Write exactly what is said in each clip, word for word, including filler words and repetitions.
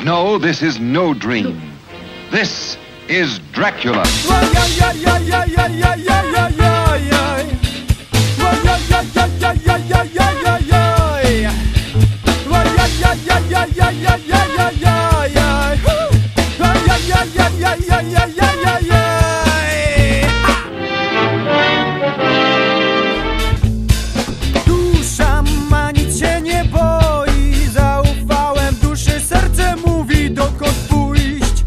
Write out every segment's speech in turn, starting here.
No, this is no dream. This is Dracula. Dusza ma, nic się nie boi. Zaufałem duszy, serce mówi dokąd pójść.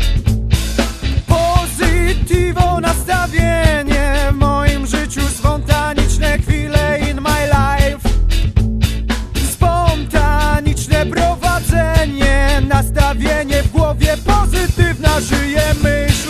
Pozytywo nastawienie w moim życiu, spontaniczne chwile in my life. Spontaniczne prowadzenie, nastawienie w głowie, pozytywna żyje myśl.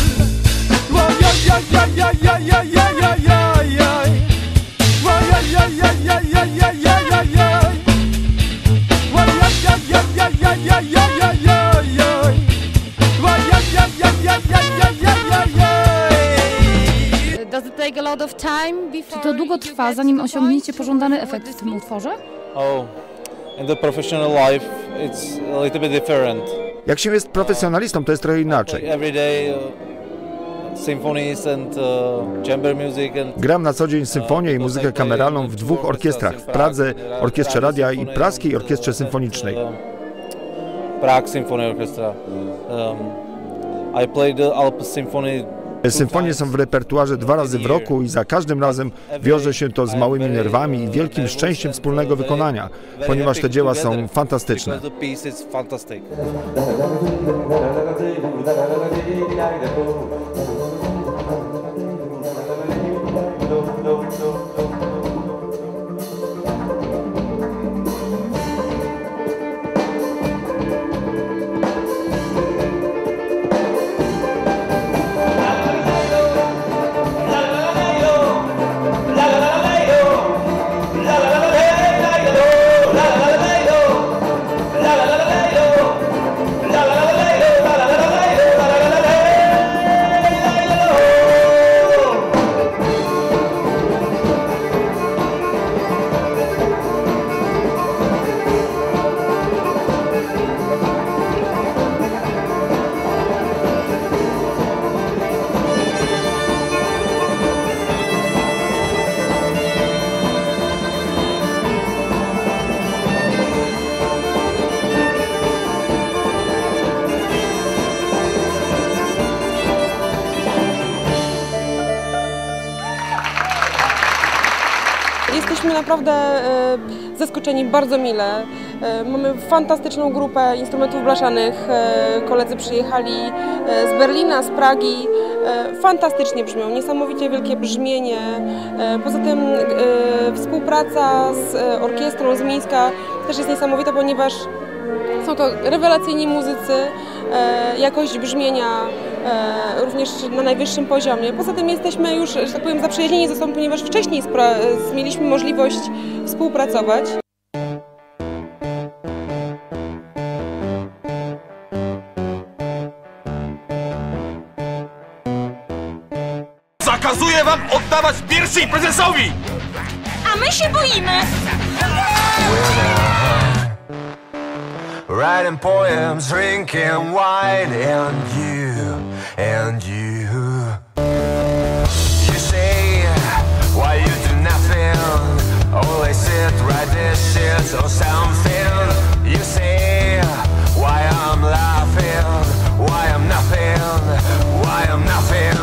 Czy to długo trwa, zanim osiągniecie pożądany efekt w tym utworze? Oh, in the professional life it's a little bit different. Jak się jest profesjonalistą, to jest trochę inaczej. Every day uh, symphonies and uh, chamber music and Gram na co dzień symfonię i muzykę kameralną w dwóch orkiestrach, w Pradze, Orkiestrze Radia i Praskiej Orkiestrze Symfonicznej. Prague Symphony Orchestra. Um, I played the Alps Symphony. Symfonie są w repertuarze dwa razy w roku i za każdym razem wiąże się to z małymi nerwami i wielkim szczęściem wspólnego wykonania, ponieważ te dzieła są fantastyczne. Jesteśmy naprawdę e, zaskoczeni bardzo mile. E, mamy fantastyczną grupę instrumentów blaszanych. E, koledzy przyjechali e, z Berlina, z Pragi. E, fantastycznie brzmią, niesamowicie wielkie brzmienie. E, poza tym e, współpraca z e, orkiestrą z Mińska też jest niesamowita, ponieważ są to rewelacyjni muzycy, e, jakość brzmienia e, również na najwyższym poziomie. Poza tym jesteśmy już, że tak powiem, zaprzyjaźnieni ze sobą, ponieważ wcześniej mieliśmy możliwość współpracować. Zakazuję wam oddawać pierścień prezesowi! A my się boimy! Writing poems, drinking wine, and you, and you. You say, why you do nothing? Only sit, write this shit or something. You say, why I'm laughing, why I'm nothing, why I'm nothing.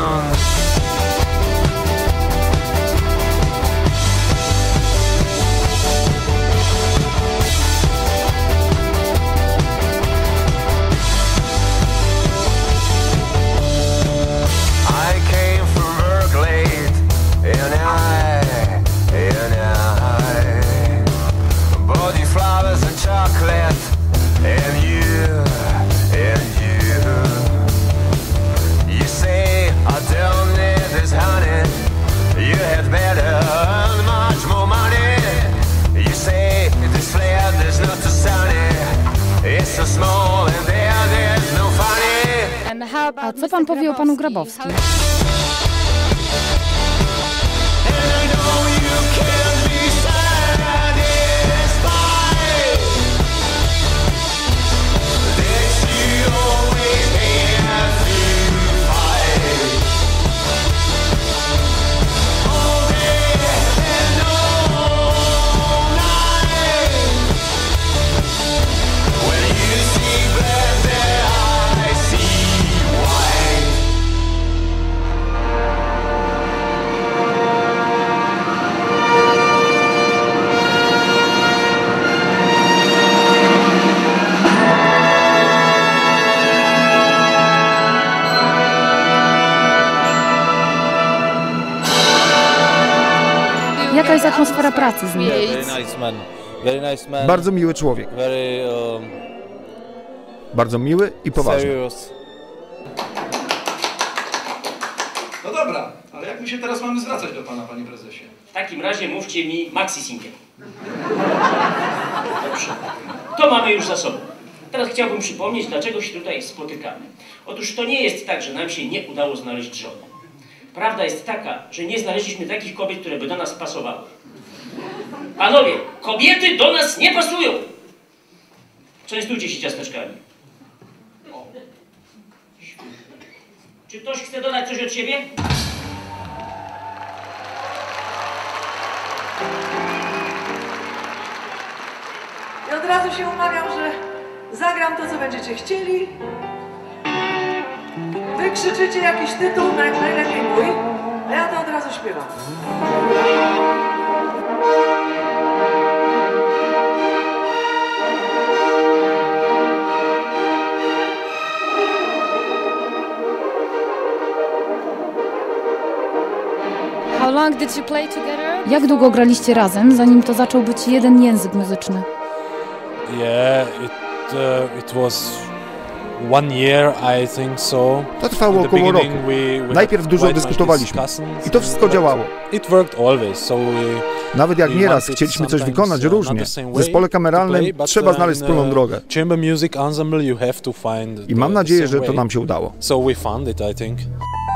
A co pan powie o panu Grabowskim? That you jaka jest atmosfera pracy z nim? Bardzo miły człowiek. Bardzo miły i poważny. No dobra, ale jak my się teraz mamy zwracać do pana, panie prezesie? W takim razie mówcie mi Maxi Singiel. Dobrze. To mamy już za sobą. Teraz chciałbym przypomnieć, dlaczego się tutaj spotykamy. Otóż to nie jest tak, że nam się nie udało znaleźć żony. Prawda jest taka, że nie znaleźliśmy takich kobiet, które by do nas pasowały. Panowie, kobiety do nas nie pasują! Częstujcie się ciasteczkami. O. Czy ktoś chce dodać coś od siebie? I od razu się umawiam, że zagram to, co będziecie chcieli. Wy krzyczycie jakiś tytuł, najlepiej mój, a ja to od razu śpiewam. How long did you play together? Jak długo graliście razem, zanim to zaczął być jeden język muzyczny? Yeah, it, uh, it was one year, I think so. To trwało około roku. Najpierw dużo dyskutowaliśmy i to wszystko działało. It worked always, so we, Nawet jak nieraz chcieliśmy coś wykonać różnie, w zespole kameralnym trzeba znaleźć wspólną drogę. Chamber music ensemble, you have to find I mam nadzieję, że to nam się udało. So we found it, I think.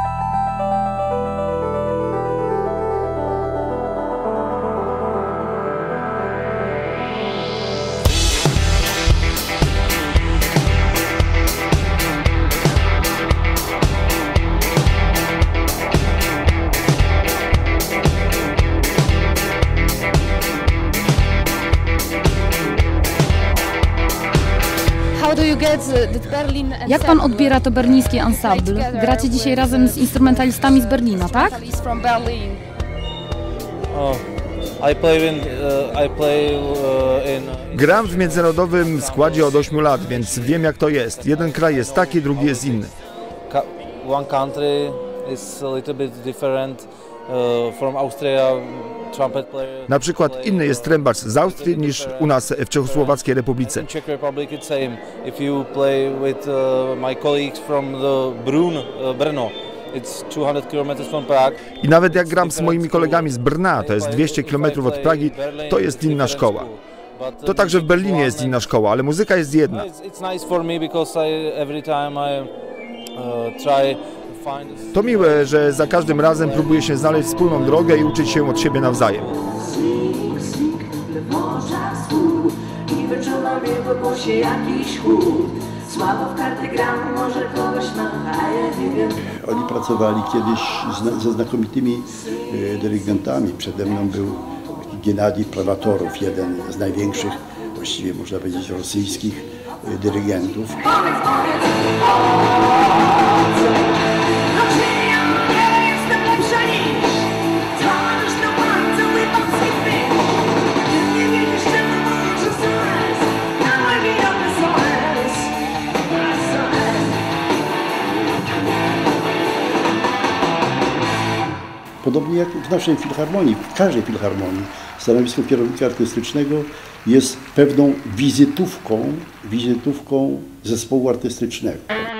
Jak pan odbiera to berlińskie ensemble? Gracie dzisiaj razem z instrumentalistami z Berlina, tak? Gram w międzynarodowym składzie od ośmiu lat, więc wiem, jak to jest. Jeden kraj jest taki, drugi jest inny. One country is a little bit different from Austria. Na przykład inny jest trębacz z Austrii niż u nas w Czechosłowackiej Republice. I nawet jak gram z moimi kolegami z Brna, to jest dwieście kilometrów od Pragi, to jest inna szkoła. To także w Berlinie jest inna szkoła, ale muzyka jest jedna. To miłe, że za każdym razem próbuje się znaleźć wspólną drogę i uczyć się od siebie nawzajem. I wyczuwam w jego głosie jakiś chłód. Słabo w karty gram, może kogoś ma, a ja nie wiem. Oni pracowali kiedyś ze znakomitymi dyrygentami. Przede mną był Gennady Prawatorow, jeden z największych, właściwie można powiedzieć, rosyjskich dyrygentów. Podobnie jak w naszej filharmonii, w każdej filharmonii, stanowisko kierownika artystycznego jest pewną wizytówką, wizytówką zespołu artystycznego.